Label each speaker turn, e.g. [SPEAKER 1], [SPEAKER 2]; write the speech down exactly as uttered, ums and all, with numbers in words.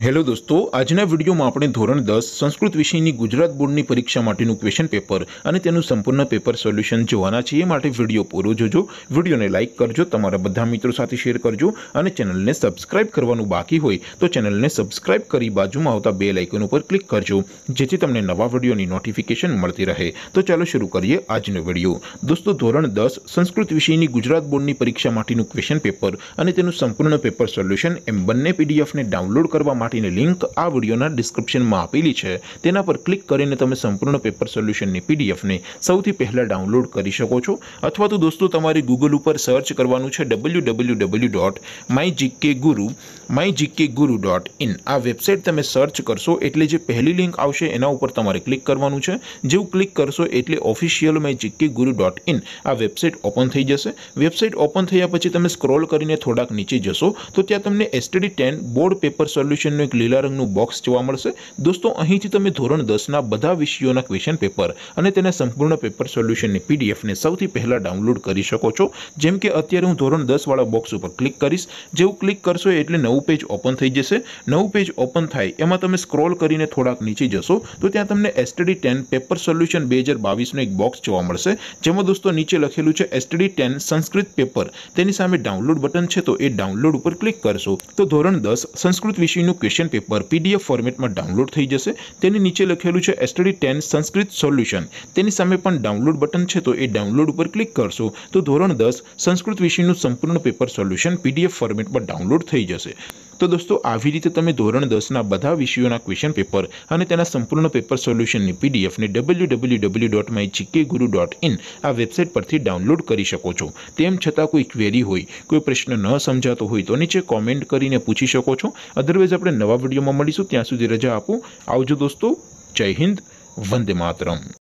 [SPEAKER 1] Hello दोस्तों, આજના વિડીયોમાં આપણે ધોરણ દસ સંસ્કૃત વિષયની ગુજરાત બોર્ડની પરીક્ષા માટેનું ક્વેશ્ચન પેપર અને તેનું સંપૂર્ણ પેપર સોલ્યુશન જોવાના છીએ। માટે વિડીયો પૂરો જોજો, વિડીયોને લાઇક કરજો, તમારા બધા મિત્રો સાથે શેર કરજો અને ચેનલને સબસ્ક્રાઇબ કરવાનું બાકી હોય તો ચેનલને સબસ્ક્રાઇબ કરી બાજુમાં આવતા બેલ આઇકન ઉપર ક્લિક કરજો, જેથી તમને નવા વિડીયોની નોટિફિકેશન મળતી રહે। તો ચાલો શરૂ કરીએ આજનો વિડીયો। દોસ્તો, ધોરણ દસ સંસ્કૃત વિષયની ગુજરાત બોર્ડની પરીક્ષા માટેનું ક્વેશ્ચન પેપર અને તેનું સંપૂર્ણ પેપર સોલ્યુશન એમ બંને પીડીએફને ડાઉનલોડ કરવા માટે लिंक आ वीडियोना डिस्क्रिप्शन में आपेली है, तेना पर क्लिक करीने तमे संपूर्ण पेपर सोल्यूशन पीडीएफ ने सौथी पहला डाउनलॉड करी शको छो। अथवा तो दोस्तों तमारे गूगल पर सर्च करवानुं छे W W W dot my GK guru my GK guru dot in. आ वेबसाइट तमे सर्च करशो एटले जे पहली लिंक आवशे एना उपर तमारे क्लिक करवानुं छे। जेवुं क्लिक करशो एटले official my GK guru dot in आ वेबसाइट ओपन थई जशे। वेबसाइट ओपन थया पछी तमे स्क्रॉल करीने थोड़ाक नीचे जशो तो त्यां तमने STD ten board paper solution लीला रंगनु बॉक्स जोवा मळशे। दोस्तों, અહીંથી તમે ધોરણ દસ ના બધા વિષયોના ક્વેશ્ચન પેપર અને તેના સંપૂર્ણ પેપર સોલ્યુશનની પીડીએફ ને સૌથી પહેલા ડાઉનલોડ કરી શકો છો। જેમ કે અત્યારે હું ધોરણ દસ વાળા બોક્સ ઉપર ક્લિક કરીશ। જેવું ક્લિક કરશો એટલે નવું પેજ ઓપન થઈ જશે। નવું પેજ ઓપન થાય એમાં તમે સ્ક્રોલ કરીને થોડાક નીચે જશો તો ત્યાં તમને એસટીડી ટેન પેપર સોલ્યુશન બે હજાર બાવીસ નો એક બોક્સ જોવા મળશે, જેમાં દોસ્તો નીચે લખેલું છે એસટીડી ટેન સંસ્કૃત પેપર। તેની સામે ડાઉનલોડ બટન છે તો એ ડાઉનલોડ ઉપર ક્લિક કરશો તો ધોરણ દસ સંસ્કૃત વિષયનું ક્વેશ્ચન पेपर पीडीएफ फॉर्मेट में डाउनलॉड थई जशे। तेनी नीचे लखेलुं छे एसटीडी टेन संस्कृत सोल्यूशन, तेनी सामे पण डाउनलॉड बटन छे तो ए डाउनलॉड पर क्लिक करशो तो धोरण दस संस्कृत विषयનું संपूर्ण पेपर सोल्यूशन पीडीएफ फॉर्मेट में डाउनलॉड थई जशे। तो दोस्तों, આવી રીતે તમે ધોરણ દસ ના બધા વિષયોના ક્વેશ્ચન પેપર અને તેના સંપૂર્ણ પેપર સોલ્યુશનની પીડીએફ ને W W W dot my GK guru dot in આ વેબસાઇટ પરથી ડાઉનલોડ કરી શકો છો। તેમ છતાં કોઈ ક્વેરી હોય, કોઈ પ્રશ્ન ન સમજાતો હોય તો નીચે કોમેન્ટ કરીને પૂછી શકો છો। અધરવાઇઝ આપણે નવા વિડીયોમાં મળીશું, ત્યાં સુધી રજા આપો। આવજો દોસ્તો, જય હિન્દ, વંદે માતરમ।